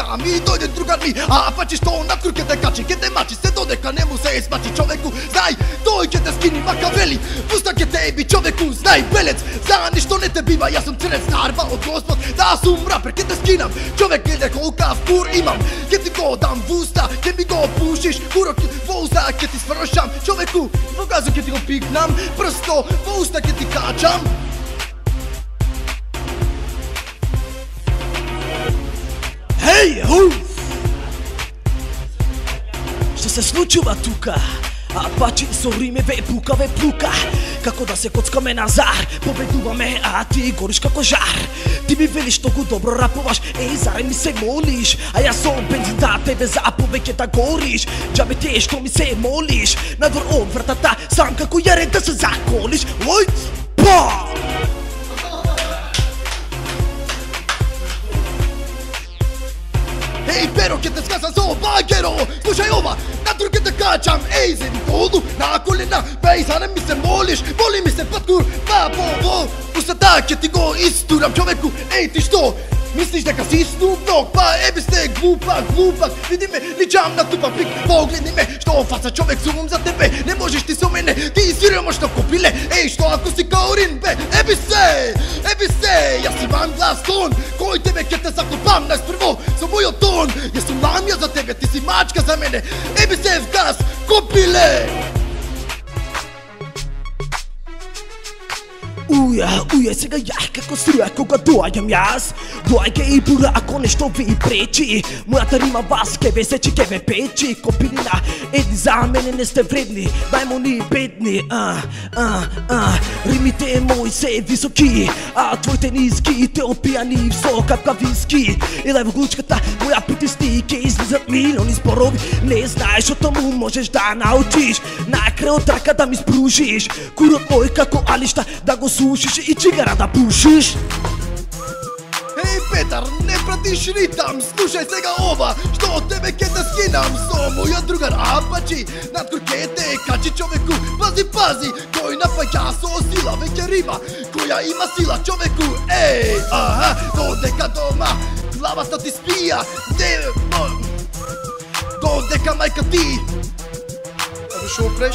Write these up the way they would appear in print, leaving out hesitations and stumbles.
čekam i dojde drugar mi, a pa ćeš to na krke te kači, ke te mači se dodeka ne mu se ismači čoveku, znaj, doj ke te skini makaveli, pusta ke tebi čoveku, znaj, belec, za ništo ne te biva, ja sam crnec narva od gospod, da sum raper, ke te skinam, čovek glede kolikav kur imam, ke ti go dam v usta, ke mi go pušiš, kurok v usta, ke ti spršam, čoveku, pokazu ke ti go piknam, prsto v usta ke ti kačam. Hej, što se slučuva tuka? Apači so vrime ve puka. Kako da se kockame nazar, pobedува me, a ti goriš kako žar. Ti mi veliš toliko dobro rapovaš, ej, zaraj mi se moliš. A ja sam benzin da tebe zapoveke da goriš. Džabe te što mi se moliš, na dvor od vrtata, sam kako ja red da se zakoliš. Ojc, pa! Ej, pero, ke te skazam za bagero, slušaj ova, na druge te kačam, ej, zedi vodu, na kolena, ej, zane mi se moliš, voli mi se patkur, pa po, usta da, ke ti go isturam čoveku, ej, ti što, misliš neka si Snoop Dogg, pa ebi ste glupak, vidi me, ličam na tupa pik, pogledni me, što faca čovek sumom za tebe, ne možeš ti so mene, ti siromašno kopile, ej, što ako si kao Rinbe, ebi se, ja si van glas ton, koji tebe ke te zakopam, najsprvo, sam ujo ton, ja sam lamja za tebe, ti si mačka za mene, ebi se gas, kopile! Uja, сега я како струја кога доаѓам јас. Доаѓа и бура ако нешто ви пречи. Мојата рима вас ке ве сечи, ке ве печи. Копилина, едни за мене не сте вредни, мајмуни бедни. Римите мои се високи, а твоите ниски, те опијани со капка виски. И лево глучката моја притисни, ке излизат милиони зборови. Не знаеш о тому можеш да научиш. Накрај од рака да ми спружиш. Курот мој како алишта да го сушиш и чигара да пушиш. Ej, Petar, ne pratiš ritam, slušaj сега ова, što od tebe ke te skinam, so moja drugar Apači, nad kurkete kači čoveku, pazi, koji napaja so sila, veke rima, koja ima sila čoveku, ej, aha, dodeka doma, glavata ti spija, dodeka majka ti, da više upreš,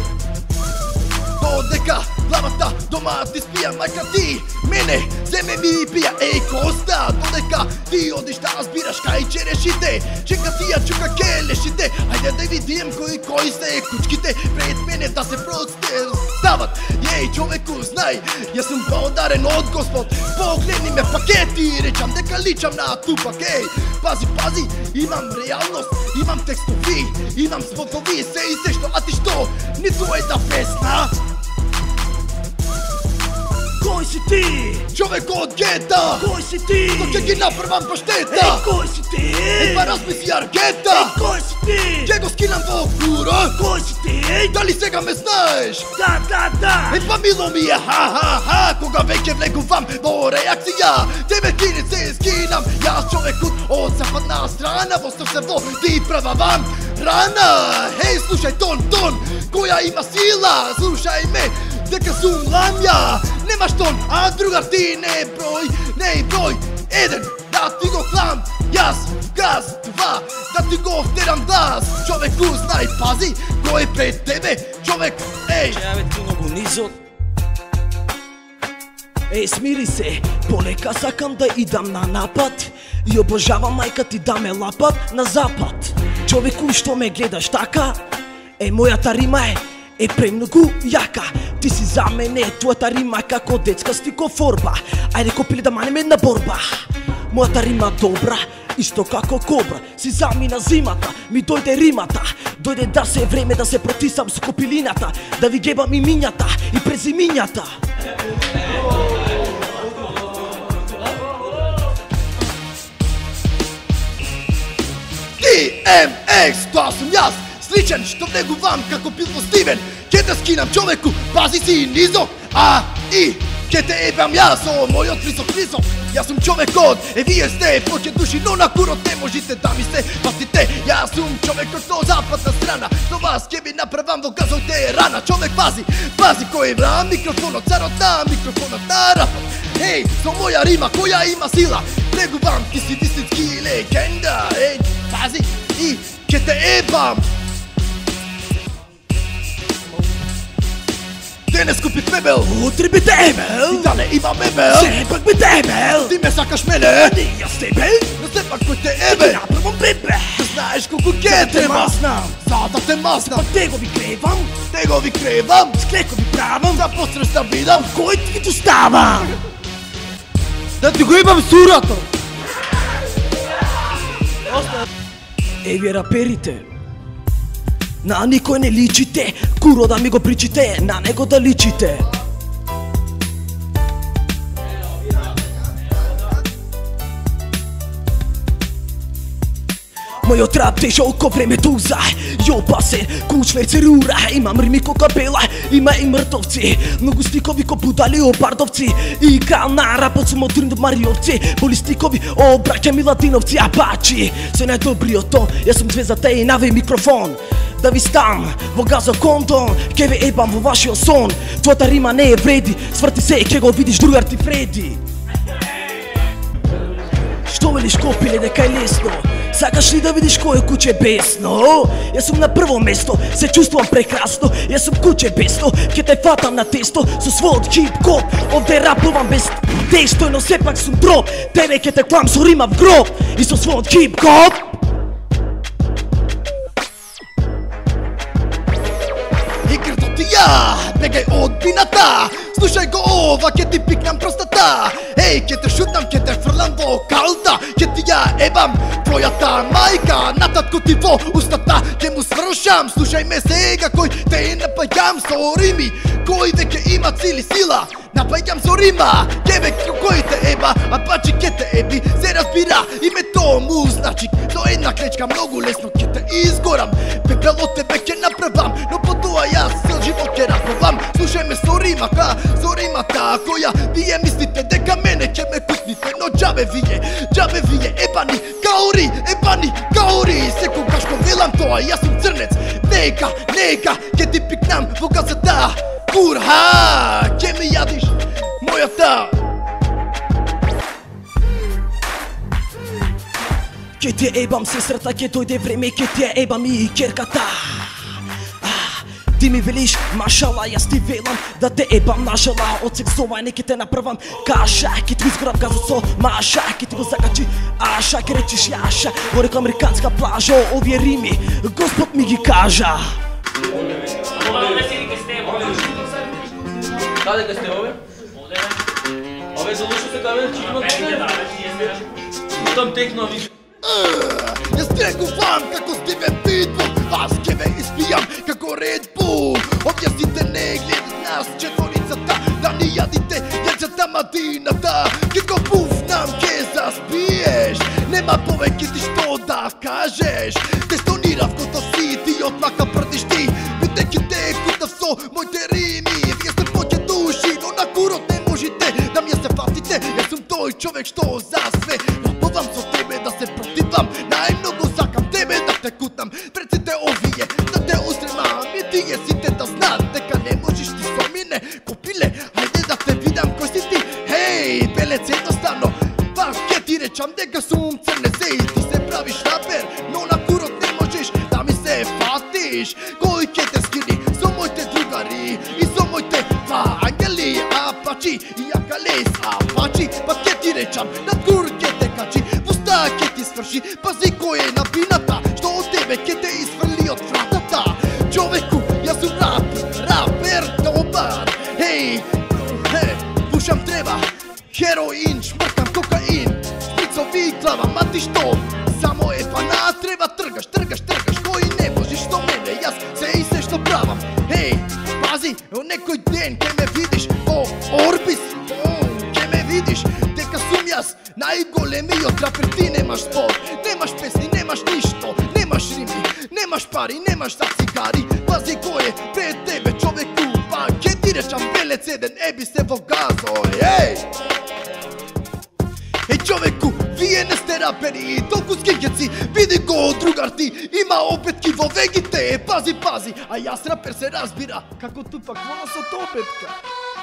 dodeka glavata doma ti spija, majka ti mene zeme mi pija, ej Kosta, dodeka ti odiš da zbiraš kaj će rešite, čeka ti ja čuka ke lešite, ajde da vidim koji ste kučkite pred mene da se proste stavat, jej čoveku znaj, ja sam podaren od gospod, pogledni me paketi, rečam deka ličam na tupak, ej, pazi, imam realnost, imam tekstovi, imam spotovi, se i se što, a ti što, ni to je da pesna. Koji si ti? Čovek od geta! Koji si ti? Ko će gi naprvam pašteta! Ej, koji si ti? Ej, pa razmisli argeta! Ej, koji si ti? Gdje go skinam do kura? Koji si ti? Da li sega me znaš? Da! Ej, pa milo mi je, ha, koga veke vlegu vam do reakcija! Tebe kinice skinam, ja čoveku od zapadna strana, vostar se vo, ti prava vam rana! Hej, slušaj ton, koja ima sila, slušaj me, deka sum lamja, nemaš ton, a drugar ti ne broj, jedan, da ti go klam, jas, gaz, dva, da ti gohteram glas, čoveku znaj, pazi, ko je pred tebe, čovek, ej. Čave ti mnogo nizot. Ej, smiri se, poleka sakam da idam na napad i obožavam majka ti da me lapat na zapad. Čoveku što me gledaš taka, ej, moјата рима е премногу јака. Ти си за мене, твојата рима како детска стикофорба. Ајде копили да манеме на борба. Мојата рима добра, исто како кобра. Си замина зимата, ми дојде римата. Дојде да се време да се протисам со копилината, да ви гебам и минјата и презимињата. DMX, to sam jas, sličan što vneguvam kako Bilbo Steven, ke da skinam čoveku, pazi si nizok, a i Ке те ебам јас, о мојот Хрисо. Јас сум човек од, вие сте поќе души, но на курот не можете да ми се патите. Јас сум човек од западна страна, со вас ќе ви направам во газовте рана. Човек пази кој вра микрофонот, царот на микрофонот на рапот. Еј, со моја рима која има сила, прегувам, ти си вистински легенда. Еј, пази и ке те ебам. Денес купив мебел, утре би те ебел, и да не имам мебел, сепак би те ебел. Ти ме сакаш мене, не јас тебе, но сепак кој те ебе, направам бебе. Да знаеш колку ке те маснам, за да те маснам, па те го ви кревам, с клеко ви правам, да посреш да видам, кој ти ги доставам. Да ти го имам сурато. Еве раперите, на никој не личите, куро да ми го причите, на него да личите. Мојот рап те жолко време дуза, јо пасен, кучверци рура, имам рими ко капела, има и мртовци, многу стикови ко будали обардовци, и крал на рапот сум од мариовци, боли стикови, о браќа миладиновци, апачи, се најдобриот тон, јас сум звездата и наве микрофон. Да ви стам во газо кондон, ке ве ебам во вашиот сон, твојата рима не е вреди, сврти се ке го видиш другар ти Фреди. Што велиш копиле дека е лесно? Сакаш ли да видиш кој е куче бесно? Јас сум на прво место, се чувствувам прекрасно. Јас сум куче бесно, ке те фатам на тесто со својот хип-хоп. Овде рапувам без тесто, но сепак сум дроп. Тебе ке те клам со рима в гроб и со својот хип-хоп. Игрто ти ја, бегај од бината, слушај го ова, ке ти пикнам простата. Еј, ке те шутнам, ке те фрлам во калта, ке ти ја ебам твојата мајка, на татко ти во устата, ке му свршам. Слушај ме сега, кој те напаѓам со рими, кој веќе има цили сила. Напаѓам со рима, ке веќе кој те еба, а пачи ке те еби, се разбира, името му значи. Со една клечка многу лесно ке те изгорам, пепел од тебе ке направам, но по тоа јас цел живот ке рапувам. Слушај ме со римака, со римата која вие мислите дека мене ке ме кукните, но џабе вие ебани каури, секогаш ко велам тоа, јас сум црнец, нека, ке ти пикнам во газата, курха, ке ми јадиш мојата. Ке те ебам сестрата, ке дојде време, ке те ебам и керката. Ти ми велиш, машала, јас ти велам да те ебам нашала. Од сексување ке те направам каша, ке ти изгорам газот со маша, ке ти го закачи аша, ке речиш јаша. Во река американска плажа, овие рими, Господ ми ги кажа. Каде сте ове? Ове залушо се каде, читно там текно више. Јас трегувам како Стивен Питбул, аз ке ве испијам како Ред Бул. Овие сите не гледат нас четворицата, да ни јадите јајцата мадината. Ке го пуфнам, ке заспиеш, нема повеќе ти што да кажеш. Те стонирав кото си, ти отмака прдиш ти, бидејќи те кутав со моите рими. Вие сте поќе души, но на курот не можете да ми се фатите. Јас сум тој човек што за све рапувам со тебе да се противам. Најмногу сакам тебе да те кутам пред сите овие, да те устремам и тие сите да знаат дека не можеш ти со мене. Копиле, ајде да те видам кој си ти. Хеј, белец едноставно, па ке ти речам дека сум црнеце и ти се правиш рапер, но на курот не можеш да ми се фатиш. Кој ке те скини со моите другари и со моите два ангели, апачи и акалес, апачи, па ке ти речам на кур ке те качи, пуста ке ти сврши, пази кој е на бината, што од тебе ке те изфрли од вратата. Човеку, јас сум рапер добар. Хеј, пушам треба, хероин, шмркам кокаин, шприцови глава, ма ти што? Само е пана, треба тргаш, кој не можеш со мене, јас се и се што правам. Хеј, пази, некој ден ке ме видиш во Орбис, ке ме видиш дека сум јас најголемиот рапер. Ти немаш спорт, немаш песни, немаш ништо, немаш рими, немаш пари, немаш за цигари. Пази кој е пред тебе човеку, па ке ти rečam belec jedan, bi se vogazo, ej! Ej čoveku, vije ne ste raperi, toliko skikeci, vidi go drugar ti, ima opet kivo vegite, pazi, a jas raper se razbira, kako tu pak vola sa to opetka.